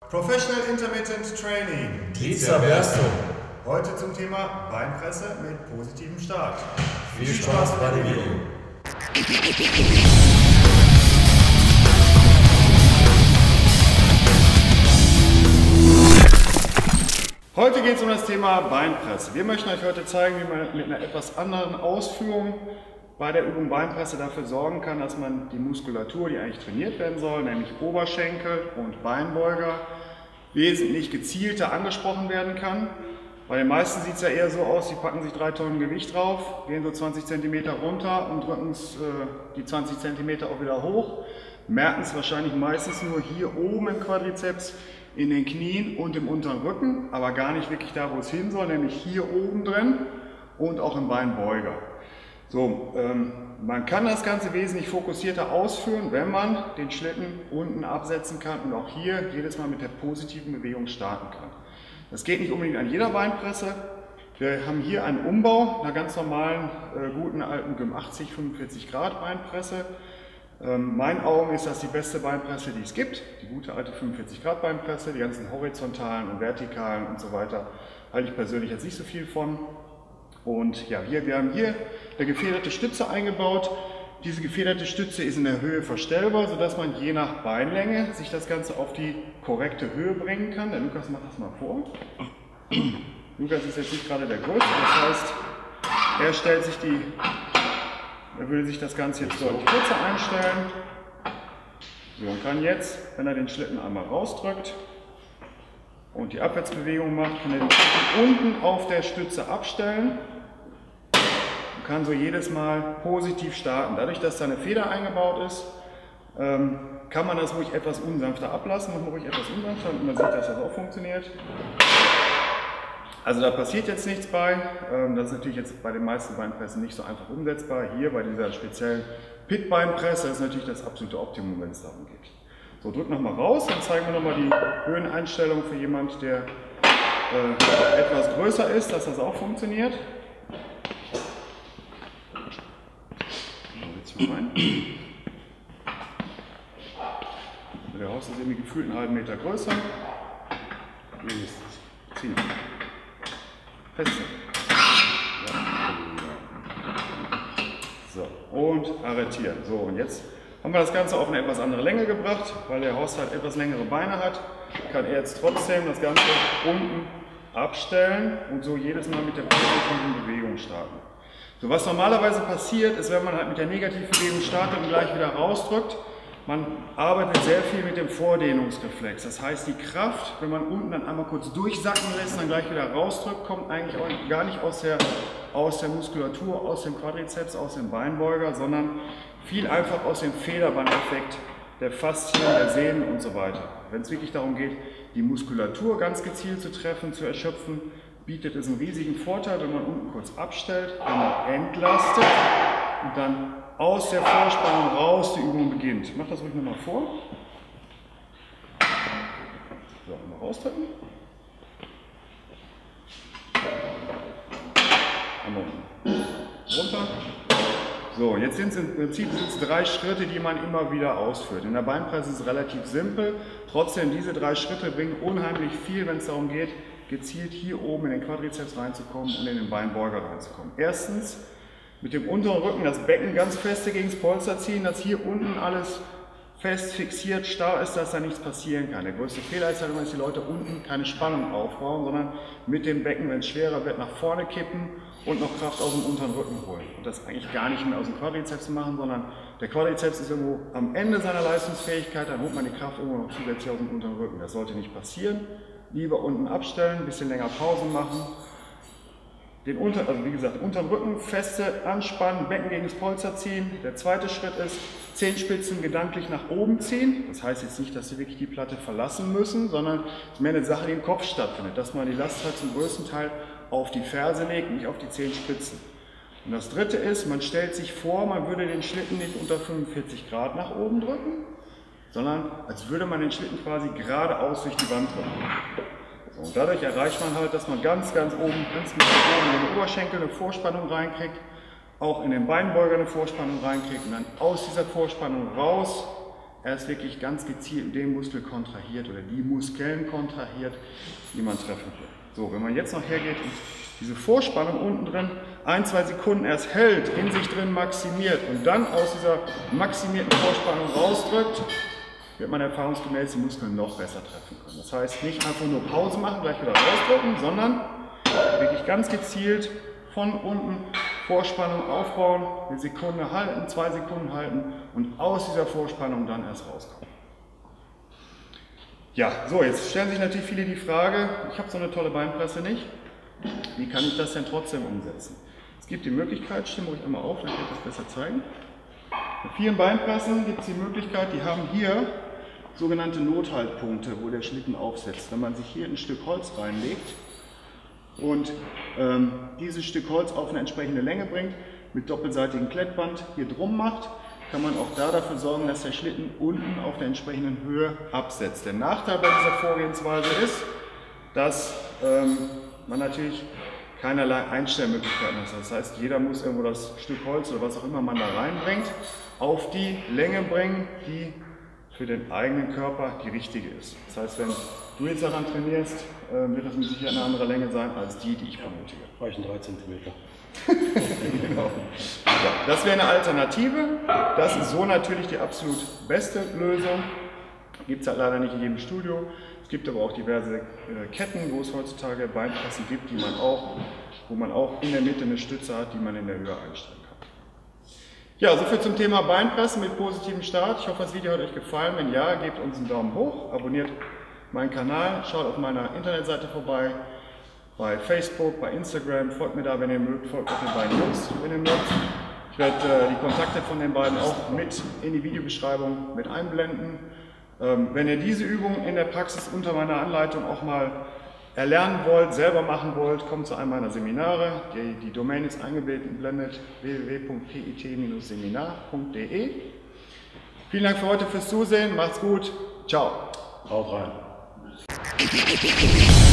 Professional Intermittent Training. Tietzer Bersto. Heute zum Thema Beinpresse mit positivem Start. Viel Spaß bei dem Video. Heute geht es um das Thema Beinpresse. Wir möchten euch heute zeigen, wie man mit einer etwas anderen Ausführung bei der Übung Beinpresse dafür sorgen kann, dass man die Muskulatur, die eigentlich trainiert werden soll, nämlich Oberschenkel und Beinbeuger, wesentlich gezielter angesprochen werden kann. Bei den meisten sieht es ja eher so aus, sie packen sich 3 Tonnen Gewicht drauf, gehen so 20 cm runter und drücken die 20 cm auch wieder hoch. Merken es wahrscheinlich meistens nur hier oben im Quadrizeps, in den Knien und im unteren Rücken, aber gar nicht wirklich da, wo es hin soll, nämlich hier oben drin und auch im Beinbeuger. So, man kann das Ganze wesentlich fokussierter ausführen, wenn man den Schlitten unten absetzen kann und auch hier jedes Mal mit der positiven Bewegung starten kann. Das geht nicht unbedingt an jeder Beinpresse. Wir haben hier einen Umbau einer ganz normalen, guten alten Gym 80 45 Grad Beinpresse. Meinen Augen ist das die beste Beinpresse, die es gibt. Die gute alte 45 Grad Beinpresse, die ganzen horizontalen und vertikalen und so weiter, halte ich persönlich jetzt nicht so viel von. Und ja, wir haben hier eine gefederte Stütze eingebaut. Diese gefederte Stütze ist in der Höhe verstellbar, sodass man je nach Beinlänge sich das Ganze auf die korrekte Höhe bringen kann. Der Lukas macht das mal vor. Lukas ist jetzt nicht gerade der Größte, das heißt, er würde sich das Ganze jetzt deutlich kürzer einstellen. So, und kann jetzt, wenn er den Schlitten einmal rausdrückt und die Abwärtsbewegung macht, kann er den Schlitten unten auf der Stütze abstellen. Kann so jedes Mal positiv starten. Dadurch, dass da eine Feder eingebaut ist, kann man das ruhig etwas unsanfter ablassen. Machen wir ruhig etwas unsanfter und man sieht, dass das auch funktioniert. Also da passiert jetzt nichts bei. Das ist natürlich jetzt bei den meisten Beinpressen nicht so einfach umsetzbar. Hier bei dieser speziellen Pit-Beinpresse ist natürlich das absolute Optimum, wenn es darum geht. So, drück nochmal raus, dann zeigen wir nochmal die Höheneinstellung für jemand, der etwas größer ist, dass das auch funktioniert. Rein. Der Haus ist irgendwie gefühlt einen halben Meter größer. Mindestens. Ziehen. Festziehen. So, und arretieren. So, und jetzt haben wir das Ganze auf eine etwas andere Länge gebracht, weil der Haushalt etwas längere Beine hat. Kann er jetzt trotzdem das Ganze unten abstellen und so jedes Mal mit der positiven Bewegung starten. So, was normalerweise passiert, ist, wenn man halt mit der negativen Bewegung startet und gleich wieder rausdrückt, man arbeitet sehr viel mit dem Vordehnungsreflex. Das heißt, die Kraft, wenn man unten dann einmal kurz durchsacken lässt und dann gleich wieder rausdrückt, kommt eigentlich auch gar nicht aus der Muskulatur, aus dem Quadrizeps, aus dem Beinbeuger, sondern viel einfach aus dem Federbandeffekt der Faszien, der Sehnen und so weiter. Wenn es wirklich darum geht, die Muskulatur ganz gezielt zu treffen, zu erschöpfen, bietet es einen riesigen Vorteil, wenn man unten kurz abstellt, wenn man entlastet und dann aus der Vorspannung raus die Übung beginnt. Ich mache das ruhig nochmal vor. So, mal rausdrücken. Einmal runter. So, jetzt sind es im Prinzip 3 Schritte, die man immer wieder ausführt. In der Beinpresse ist es relativ simpel. Trotzdem, diese 3 Schritte bringen unheimlich viel, wenn es darum geht, gezielt hier oben in den Quadrizeps reinzukommen und in den Beinbeuger reinzukommen. Erstens mit dem unteren Rücken das Becken ganz feste gegen das Polster ziehen, dass hier unten alles fest fixiert, starr ist, dass da nichts passieren kann. Der größte Fehler ist halt immer, dass die Leute unten keine Spannung aufbauen, sondern mit dem Becken, wenn es schwerer wird, nach vorne kippen und noch Kraft aus dem unteren Rücken holen. Und das eigentlich gar nicht mehr aus dem Quadrizeps machen, sondern der Quadrizeps ist irgendwo am Ende seiner Leistungsfähigkeit, dann holt man die Kraft irgendwo noch zusätzlich aus dem unteren Rücken. Das sollte nicht passieren. Lieber unten abstellen, ein bisschen länger Pause machen. Also wie gesagt, unteren Rücken feste anspannen, Becken gegen das Polster ziehen. Der zweite Schritt ist, Zehenspitzen gedanklich nach oben ziehen. Das heißt jetzt nicht, dass Sie wirklich die Platte verlassen müssen, sondern es ist mehr eine Sache, die im Kopf stattfindet, dass man die Last halt zum größten Teil auf die Ferse legt, nicht auf die Zehenspitzen. Und das dritte ist, man stellt sich vor, man würde den Schlitten nicht unter 45 Grad nach oben drücken, sondern als würde man den Schlitten quasi geradeaus durch die Wand drücken. So, und dadurch erreicht man halt, dass man ganz oben, ganz oben in den Oberschenkel eine Vorspannung reinkriegt, auch in den Beinbeuger eine Vorspannung reinkriegt und dann aus dieser Vorspannung raus erst wirklich ganz gezielt den Muskel kontrahiert oder die Muskeln kontrahiert, die man treffen will. So, wenn man jetzt noch hergeht und diese Vorspannung unten drin 1-2 Sekunden erst hält, in sich drin maximiert und dann aus dieser maximierten Vorspannung rausdrückt, wird man erfahrungsgemäß die Muskeln noch besser treffen können. Das heißt, nicht einfach nur Pause machen, gleich wieder rausdrücken, sondern wirklich ganz gezielt von unten Vorspannung aufbauen, eine Sekunde halten, 2 Sekunden halten und aus dieser Vorspannung dann erst rauskommen. Ja, so, jetzt stellen sich natürlich viele die Frage, ich habe so eine tolle Beinpresse nicht, wie kann ich das denn trotzdem umsetzen? Es gibt die Möglichkeit, stimme ruhig einmal auf, dann kann ich das besser zeigen. Bei vielen Beinpressen gibt es die Möglichkeit, die haben hier sogenannte Nothaltpunkte, wo der Schlitten aufsetzt. Wenn man sich hier ein Stück Holz reinlegt und dieses Stück Holz auf eine entsprechende Länge bringt, mit doppelseitigem Klettband hier drum macht, kann man auch da dafür sorgen, dass der Schlitten unten auf der entsprechenden Höhe absetzt. Der Nachteil bei dieser Vorgehensweise ist, dass man natürlich keinerlei Einstellmöglichkeiten hat. Das heißt, jeder muss irgendwo das Stück Holz oder was auch immer man da reinbringt, auf die Länge bringen, die für den eigenen Körper die richtige ist. Das heißt, wenn du jetzt daran trainierst, wird das mit Sicherheit eine andere Länge sein als die, die ich benötige. Reichen 3 cm. Genau. Ja, das wäre eine Alternative. Das ist so natürlich die absolut beste Lösung. Gibt es halt leider nicht in jedem Studio. Es gibt aber auch diverse Ketten, wo es heutzutage Beinpressen gibt, wo man auch in der Mitte eine Stütze hat, die man in der Höhe einstellen kann. Ja, soviel zum Thema Beinpressen mit positivem Start. Ich hoffe, das Video hat euch gefallen. Wenn ja, gebt uns einen Daumen hoch, abonniert meinen Kanal, schaut auf meiner Internetseite vorbei, bei Facebook, bei Instagram, folgt mir da, wenn ihr mögt, folgt auch den beiden Jungs, wenn ihr mögt. Ich werde die Kontakte von den beiden auch mit in die Videobeschreibung mit einblenden. Wenn ihr diese Übung in der Praxis unter meiner Anleitung auch mal erlernen wollt, selber machen wollt, kommt zu einem meiner Seminare. Die Domain ist eingeblendet, www.pit-seminar.de. Vielen Dank für heute fürs Zusehen, macht's gut, ciao. Haut rein.